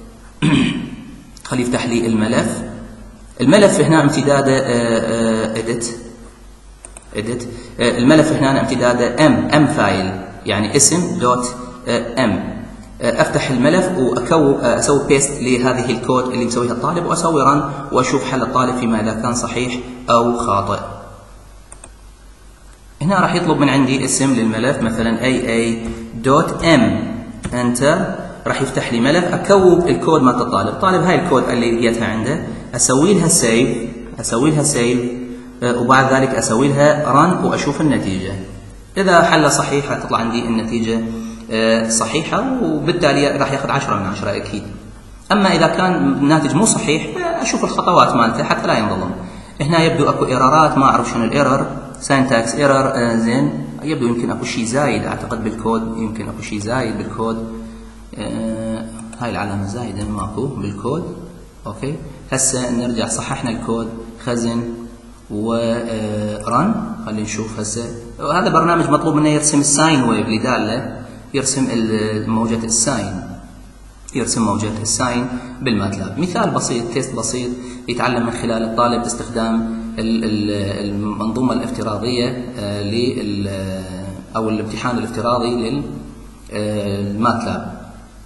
خليه يفتح لي الملف هنا امتداده edit. الملف هنا امتداده ام فايل، يعني اسم دوت ام. افتح الملف اسوي بيست لهذه الكود اللي مسويها الطالب، واسوي رن واشوف حل الطالب فيما اذا كان صحيح او خاطئ. هنا راح يطلب من عندي اسم للملف، مثلا aa.m. انتر. راح يفتح لي ملف، اكوب الكود مال الطالب. هاي الكود اللي لقيتها عنده، اسوي لها سيف، وبعد ذلك اسوي لها رن واشوف النتيجه. اذا حل صحيح راح تطلع عندي النتيجه صحيحه، وبالتالي راح ياخذ 10 من 10 اكيد. اما اذا كان الناتج مو صحيح اشوف الخطوات مالته حتى لا ينظلم. هنا يبدو اكو ايرارات، ما اعرف شنو الايرور، ساينتاكس ايرور. زين، يبدو يمكن اكو شيء زايد اعتقد بالكود، يمكن اكو شيء زايد بالكود. هاي العلامه زايده ماكو بالكود. اوكي، هسه نرجع صححنا الكود، خزن ورن. خلينا نشوف هسه. هذا برنامج مطلوب منه يرسم الساين ويف لداله، يرسم موجة الساين، يرسم موجة الساين بالماتلاب. مثال بسيط، تيست بسيط يتعلم من خلال الطالب باستخدام المنظومة الافتراضية أو الامتحان الافتراضي للماتلاب.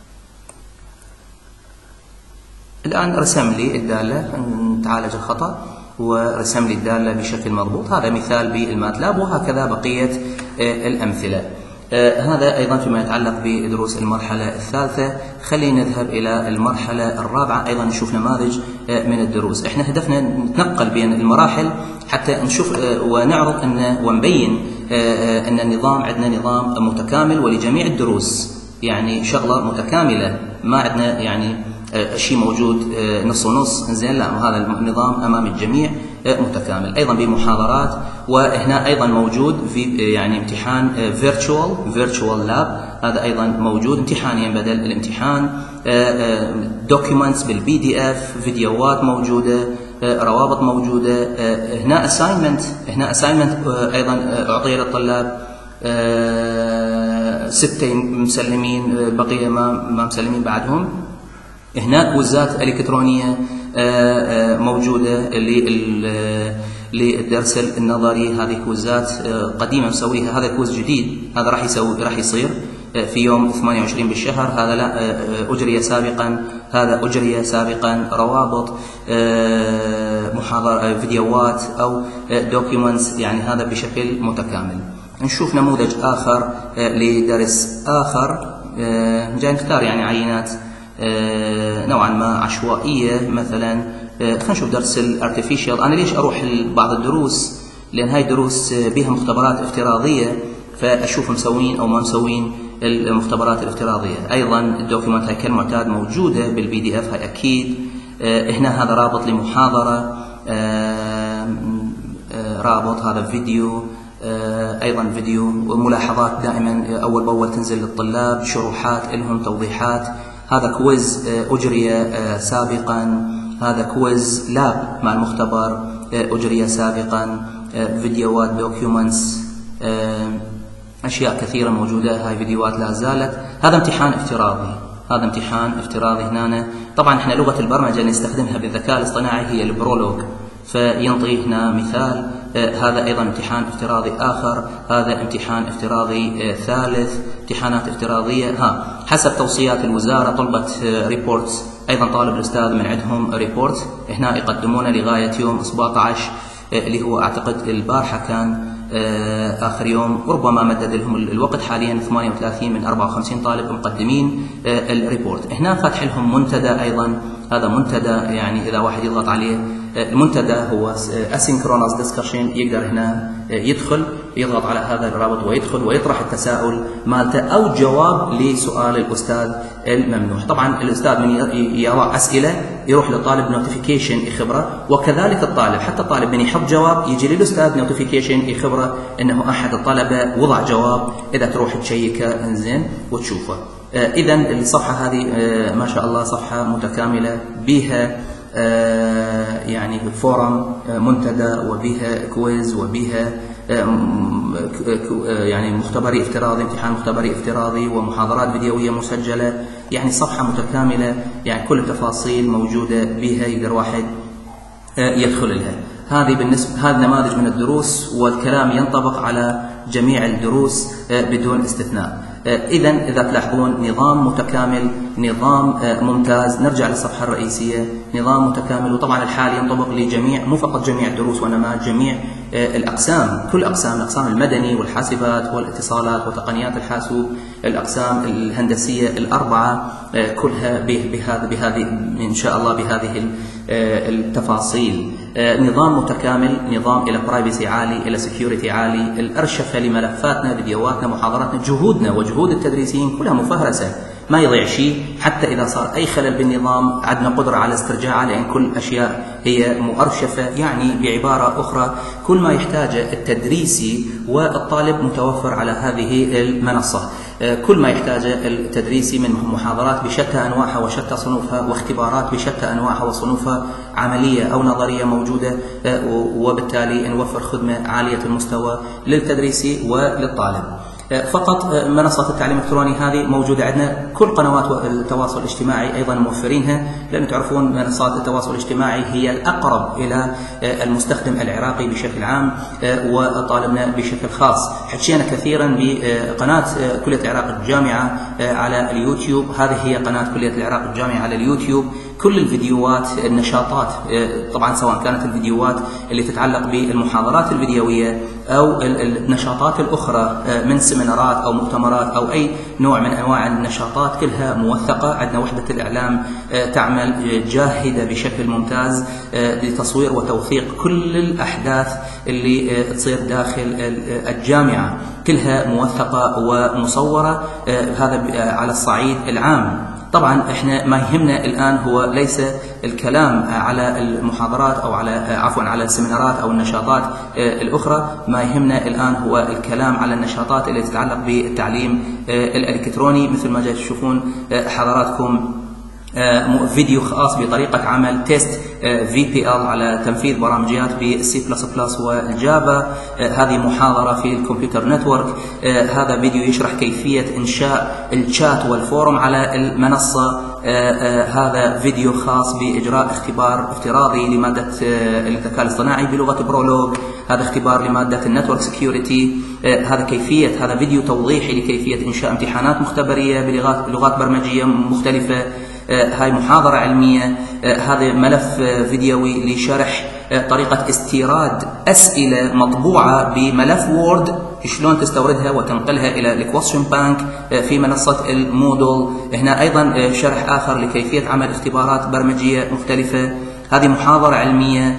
الآن رسم لي الدالة، تعالج الخطأ ورسم لي الدالة بشكل مضبوط. هذا مثال بالماتلاب، وهكذا بقية الأمثلة. هذا أيضا فيما يتعلق بدروس المرحلة الثالثة. خلينا نذهب إلى المرحلة الرابعة، أيضا نشوف نماذج من الدروس. إحنا هدفنا نتنقل بين المراحل حتى نشوف ونعرض ونبين أن النظام عندنا نظام متكامل ولجميع الدروس، يعني شغلة متكاملة، ما عندنا يعني شيء موجود نص ونص. زين، لا، هذا النظام امام الجميع متكامل. ايضا بمحاضرات، وهنا ايضا موجود في يعني امتحان فيرتشوال لاب، هذا ايضا موجود امتحانيا بدل الامتحان. دوكيومنتس بالPDF، فيديوهات موجوده، روابط موجوده. هنا اساينمنت ايضا اعطي للطلاب. 6 مسلمين، بقيه ما مسلمين بعدهم. هناك كوزات الكترونيه موجوده للدرس النظري. هذه كوزات قديمه مسويها، هذا كوز جديد، هذا راح يصير في يوم 28 بالشهر. هذا لا اجري سابقا، هذا اجري سابقا. روابط، محاضر، فيديوهات او دوكيومنتس، يعني هذا بشكل متكامل. نشوف نموذج اخر لدرس اخر. جاي نختار يعني عينات نوعا ما عشوائية. مثلا خلينا نشوف درس الارتفيشال. أنا ليش أروح لبعض الدروس؟ لأن هاي الدروس بها مختبرات افتراضية، فأشوف مسوين أو ما مسوين المختبرات الافتراضية. أيضا الدوكيومنت هاي كالمعتاد موجودة بالبي دي اف، هاي أكيد. هنا هذا رابط لمحاضرة، رابط، هذا فيديو، أيضا فيديو، وملاحظات دائما أول بأول تنزل للطلاب، شروحات لهم، توضيحات. هذا كويز أجري سابقا، هذا كويز لاب مع المختبر أجري سابقا، فيديوهات، دوكيومنتس، أشياء كثيرة موجودة. هاي فيديوهات لا زالت. هذا امتحان افتراضي، هذا امتحان افتراضي هنا. طبعا احنا لغة البرمجة اللي نستخدمها بالذكاء الاصطناعي هي البرولوج، فينطي هنا مثال. هذا أيضا امتحان افتراضي آخر، هذا امتحان افتراضي ثالث. امتحانات افتراضية حسب توصيات الوزارة طلبت ريبورتس. أيضا طالب الأستاذ من عندهم ريبورت هنا يقدمونه لغاية يوم 17 اللي هو أعتقد البارحة كان آخر يوم، ربما مدد لهم الوقت. حاليا 38 من 54 طالب مقدمين الريبورت. هنا فاتح لهم منتدى أيضا، هذا منتدى يعني إذا واحد يضغط عليه. المنتدى هو asynchronous discussion، يقدر هنا يدخل يضغط على هذا الرابط ويدخل ويطرح التساؤل مالته أو جواب لسؤال الأستاذ الممنوح. طبعا الأستاذ من يضع أسئلة يروح للطالب نوتيفيكيشن يخبره، وكذلك الطالب، حتى الطالب من يحط جواب يجي للأستاذ نوتيفيكيشن يخبره أنه أحد الطلبة وضع جواب، إذا تروح تشيكه إنزين وتشوفه. إذا الصفحة هذه ما شاء الله صفحة متكاملة، بها يعني فورم منتدى، وبها كويز، وبها يعني مختبري افتراضي، امتحان مختبري افتراضي، ومحاضرات فيديوية مسجلة. يعني صفحة متكاملة، يعني كل التفاصيل موجودة بها، يقدر واحد يدخل لها. هذه بالنسبة، هذا نماذج من الدروس، والكلام ينطبق على جميع الدروس بدون استثناء. إذا تلاحظون نظام متكامل، نظام ممتاز. نرجع للصفحة الرئيسية، نظام متكامل، وطبعا الحال ينطبق لجميع، مو فقط جميع الدروس وإنما جميع الأقسام، كل أقسام، الأقسام المدني والحاسبات والاتصالات وتقنيات الحاسوب، الأقسام الهندسية الأربعة كلها بهذه إن شاء الله بهذه التفاصيل. نظام متكامل، نظام إلى برايفسي عالي، إلى سكيورتي عالي، الأرشفة لملفاتنا، فيديوهاتنا، محاضراتنا، جهودنا وجهود التدريسيين كلها مفهرسة، ما يضيع شيء. حتى إذا صار أي خلل بالنظام عندنا قدرة على استرجاعه، لأن كل الأشياء هي مؤرشفة. يعني بعبارة أخرى كل ما يحتاجه التدريسي والطالب متوفر على هذه المنصة. كل ما يحتاجه التدريسي من محاضرات بشتى أنواعها وشتى صنوفها، واختبارات بشتى أنواعها وصنوفها، عملية أو نظرية موجودة، وبالتالي نوفر خدمة عالية المستوى للتدريسي وللطالب. فقط منصة التعليم الإلكتروني هذه موجودة عندنا، كل قنوات التواصل الاجتماعي أيضا موفرينها، لأن تعرفون منصات التواصل الاجتماعي هي الأقرب إلى المستخدم العراقي بشكل عام وطالبنا بشكل خاص. حكينا كثيرا بقناة كلية العراق الجامعة على اليوتيوب، هذه هي قناة كلية العراق الجامعة على اليوتيوب. كل الفيديوهات، النشاطات، طبعا سواء كانت الفيديوهات اللي تتعلق بالمحاضرات الفيديوية أو النشاطات الأخرى من سيمينارات أو مؤتمرات أو أي نوع من أنواع النشاطات، كلها موثقة. عندنا وحدة الإعلام تعمل جاهدة بشكل ممتاز لتصوير وتوثيق كل الأحداث اللي تصير داخل الجامعة، كلها موثقة ومصورة، هذا على الصعيد العام. طبعا احنا ما يهمنا الآن هو ليس الكلام على المحاضرات أو على السيمينارات أو النشاطات الأخرى، ما يهمنا الآن هو الكلام على النشاطات اللي تتعلق بالتعليم الإلكتروني. مثل ما جاي تشوفون حضراتكم فيديو خاص بطريقة عمل تيست VPL على تنفيذ برامجيات بالسي بلس بلس والجافا. هذه محاضرة في الكمبيوتر نتورك. هذا فيديو يشرح كيفية إنشاء الشات والفورم على المنصة. هذا فيديو خاص بإجراء اختبار افتراضي لمادة الذكاء الاصطناعي بلغة برولوج. هذا اختبار لمادة النتورك سكيورتي. هذا فيديو توضيحي لكيفية إنشاء امتحانات مختبرية بلغات برمجية مختلفة. هاي محاضرة علمية. هذا ملف فيديوي لشرح طريقة استيراد أسئلة مطبوعة بملف وورد شلون تستوردها وتنقلها إلى الكويستشن بانك في منصة المودل. هنا أيضا شرح آخر لكيفية عمل اختبارات برمجية مختلفة. هذه محاضرة علمية،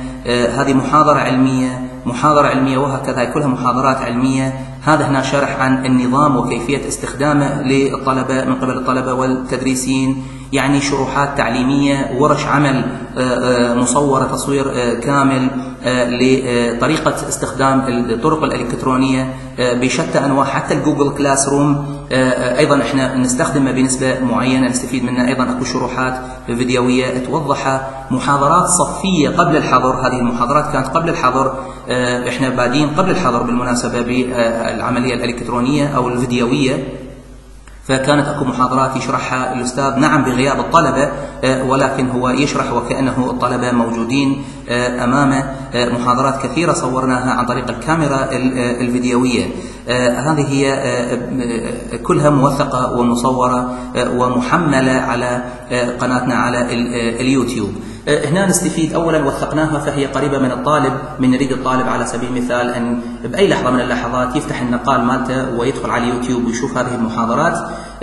محاضرة علمية وهكذا، كلها محاضرات علمية. هذا هنا شرح عن النظام وكيفية استخدامه للطلبة من قبل الطلبة والتدريسين، يعني شروحات تعليمية، ورش عمل مصورة، تصوير كامل لطريقة استخدام الطرق الإلكترونية بشتى أنواع، حتى الجوجل كلاس روم أيضا إحنا نستخدمه بنسبة معينة، نستفيد منه. أيضا أكو شروحات فيديوية توضح محاضرات صفية قبل الحظر. هذه المحاضرات كانت قبل الحظر، إحنا بادين قبل الحظر بالمناسبة بالعملية الإلكترونية أو الفيديوية، فكانت أكو محاضرات يشرحها الأستاذ، نعم بغياب الطلبة، ولكن هو يشرح وكأنه الطلبة موجودين أمامه. محاضرات كثيرة صورناها عن طريق الكاميرا الفيديوية. هذه هي كلها موثقة ومصورة ومحملة على قناتنا على اليوتيوب. هنا نستفيد، أولا وثقناها فهي قريبة من الطالب. من يريد الطالب على سبيل المثال أن بأي لحظة من اللحظات يفتح النقال مالته ويدخل على اليوتيوب ويشوف هذه المحاضرات،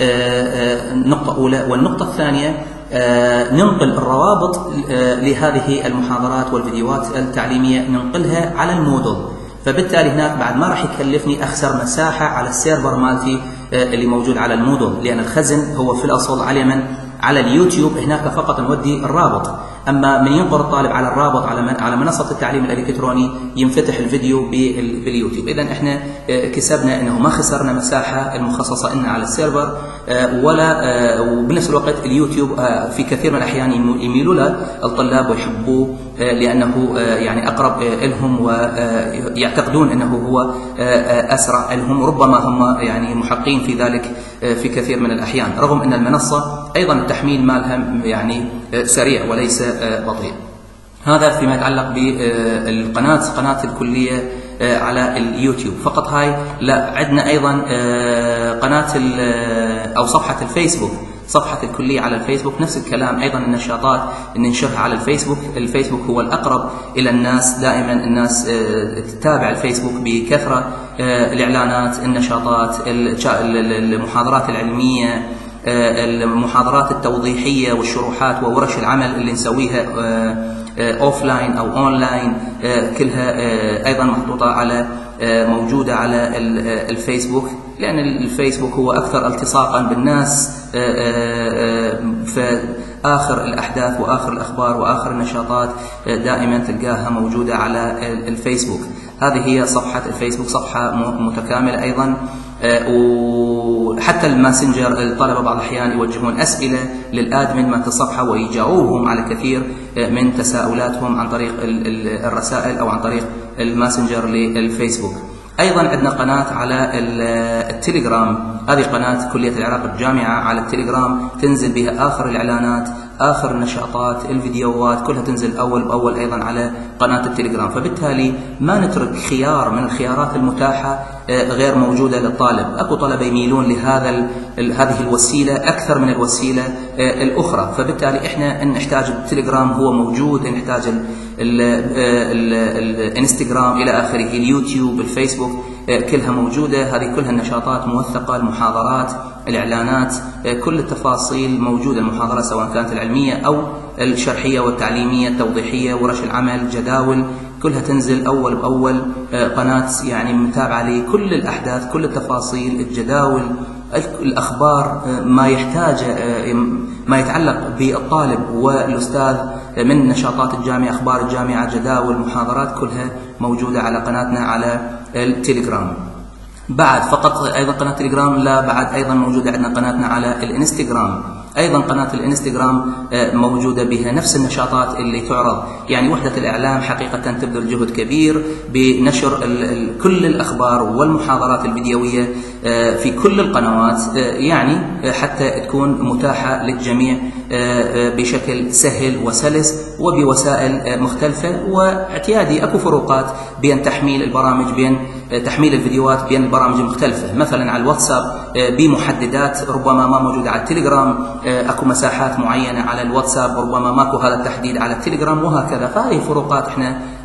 نقطة أولى. والنقطة الثانية ننقل الروابط لهذه المحاضرات والفيديوهات التعليمية، ننقلها على المودل، فبالتالي هناك بعد ما راح يكلفني أخسر مساحة على السيرفر مالتي اللي موجود على المودل، لأن الخزن هو في الأصل على من؟ على اليوتيوب. هناك فقط نودي الرابط، أما من ينقر الطالب على الرابط على منصة التعليم الإلكتروني ينفتح الفيديو باليوتيوب. إذن إحنا كسبنا أنه ما خسرنا مساحة المخصصة إن على السيرفر، وبنفس الوقت اليوتيوب في كثير من الأحيان يميلوا له الطلاب ويحبوه، لأنه يعني أقرب لهم ويعتقدون أنه هو أسرع لهم، ربما هم يعني محقين في ذلك في كثير من الأحيان، رغم أن المنصة أيضا التحميل مالها يعني سريع وليس بطيء. هذا فيما يتعلق قناة الكلية على اليوتيوب فقط. هاي لا، عندنا أيضا قناة أو صفحة الفيسبوك، صفحة الكلية على الفيسبوك، نفس الكلام. أيضا النشاطات ننشرها على الفيسبوك. الفيسبوك هو الأقرب إلى الناس، دائما الناس تتابع الفيسبوك بكثرة. الإعلانات، النشاطات، المحاضرات العلمية، المحاضرات التوضيحية والشروحات وورش العمل اللي نسويها أوفلاين أو أونلاين، كلها أيضا محطوطة على موجودة على الفيسبوك، لأن الفيسبوك هو أكثر التصاقا بالناس. فآخر الأحداث وآخر الأخبار وآخر النشاطات دائما تلقاها موجودة على الفيسبوك. هذه هي صفحة الفيسبوك، صفحة متكاملة أيضا. وحتى الماسنجر، الطلبة بعض الأحيان يوجهون أسئلة للآدمن مالت الصفحة ويجاوبهم على كثير من تساؤلاتهم عن طريق الرسائل أو عن طريق الماسنجر للفيسبوك. أيضا عندنا قناة على التليجرام، هذه قناة كلية العراق الجامعة على التليجرام، تنزل بها آخر الإعلانات، آخر النشاطات، الفيديوهات، كلها تنزل أول بأول أيضا على قناة التليجرام. فبالتالي ما نترك خيار من الخيارات المتاحة غير موجودة للطالب. أكو طلبة يميلون هذه الوسيلة أكثر من الوسيلة الأخرى، فبالتالي إحنا نحتاج التليجرام هو موجود، نحتاج الانستغرام إلى آخره، اليوتيوب، الفيسبوك، كلها موجودة. هذه كلها النشاطات موثقة، المحاضرات، الإعلانات، كل التفاصيل موجودة. المحاضرة سواء كانت العلمية أو الشرحية والتعليمية التوضيحية، ورش العمل، جداول، كلها تنزل أول بأول. قناة يعني متابعة لكل الأحداث، كل التفاصيل، الجداول، الأخبار، ما يحتاج ما يتعلق بالطالب والأستاذ من نشاطات الجامعة، أخبار الجامعة، جداول، محاضرات، كلها موجودة على قناتنا على التليجرام. بعد فقط أيضا قناة التليجرام لا، بعد أيضا موجودة عندنا قناتنا على الانستغرام. أيضا قناة الانستغرام موجودة بها نفس النشاطات اللي تعرض، يعني وحدة الإعلام حقيقة تبذل جهد كبير بنشر كل الأخبار والمحاضرات الفيديوية في كل القنوات، يعني حتى تكون متاحة للجميع بشكل سهل وسلس وبوسائل مختلفة واعتيادي. أكو فروقات بين تحميل البرامج، بين تحميل الفيديوهات بين البرامج المختلفة. مثلا على الواتساب بمحددات ربما ما موجودة على التليجرام، اكو مساحات معينة على الواتساب ربما ماكو هذا التحديد على التليجرام، وهكذا. فهذه فروقات احنا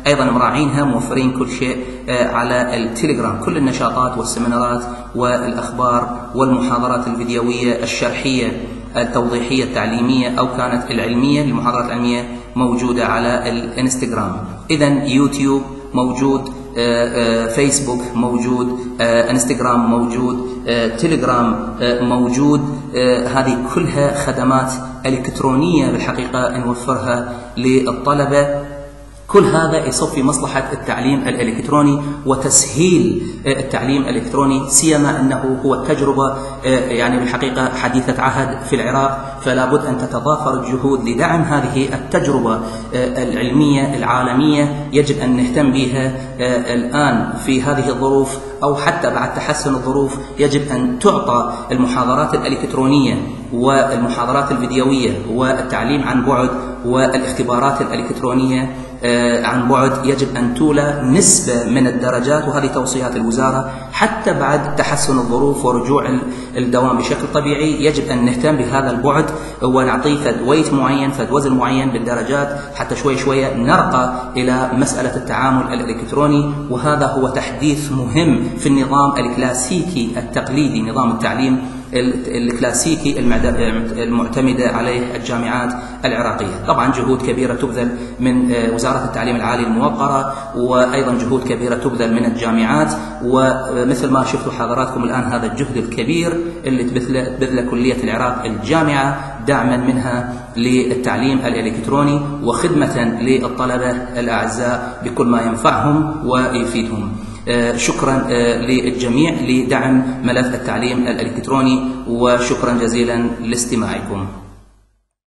أيضا مراعينها، موفرين كل شيء على التليجرام، كل النشاطات والسيمينارات والأخبار والمحاضرات الفيديوية الشرحية التوضيحية التعليمية أو كانت العلمية، المحاضرات العلمية موجودة على الانستغرام. إذا يوتيوب موجود، فيسبوك موجود، انستغرام موجود، تليجرام موجود. هذه كلها خدمات إلكترونية بالحقيقة نوفرها للطلبة. كل هذا يصب في مصلحة التعليم الإلكتروني وتسهيل التعليم الإلكتروني، سيما أنه هو التجربة يعني بالحقيقة حديثة عهد في العراق، فلا بد أن تتضافر الجهود لدعم هذه التجربة العلمية العالمية. يجب أن نهتم بها الآن في هذه الظروف أو حتى بعد تحسن الظروف. يجب أن تعطى المحاضرات الإلكترونية والمحاضرات الفيديوية والتعليم عن بعد والاختبارات الإلكترونية عن بعد، يجب أن تولى نسبة من الدرجات، وهذه توصيات الوزارة حتى بعد تحسن الظروف ورجوع الدوام بشكل طبيعي. يجب أن نهتم بهذا البعد ونعطيه فد ويت معين، فد وزن معين بالدرجات، حتى شوي شوية نرقى إلى مسألة التعامل الإلكتروني. وهذا هو تحديث مهم في النظام الكلاسيكي التقليدي، نظام التعليم الكلاسيكي المعتمدة عليه الجامعات العراقية. طبعا جهود كبيرة تبذل من وزارة التعليم العالي الموقرة، وأيضا جهود كبيرة تبذل من الجامعات، ومثل ما شفتوا حضراتكم الآن هذا الجهد الكبير اللي تبذله كلية العراق الجامعة دعما منها للتعليم الإلكتروني وخدمة للطلبة الأعزاء بكل ما ينفعهم ويفيدهم. شكرا للجميع لدعم ملف التعليم الإلكتروني، وشكرا جزيلا لاستماعكم.